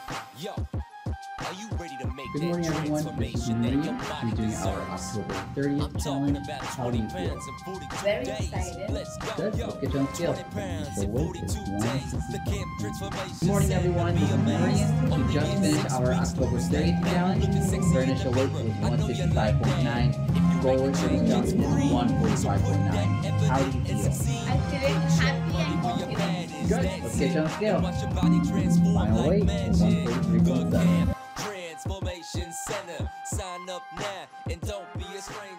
Yo, are you ready to make Good that morning, everyone. This is transformation Marie. that your body We're doing our deserves? October I'm 30th talking challenge. about How do 20 you feel? pounds and 42 Very days. excited. Let's go. Good. Yo, Let's get you on scale. 20 pounds The and weight is 42 days. The 165. camp transformation. Good morning, everyone. This is Marian. We just finished our October 30th challenge. Our initial weight was 165.9. Goal weight for this challenge is 145.9. How do you feel? I'm feeling happy and confident. Good. Let's get you on scale. Watch your body transform Final like weight is magic. 143.7. Transformation Center. Sign up now and don't be a stranger.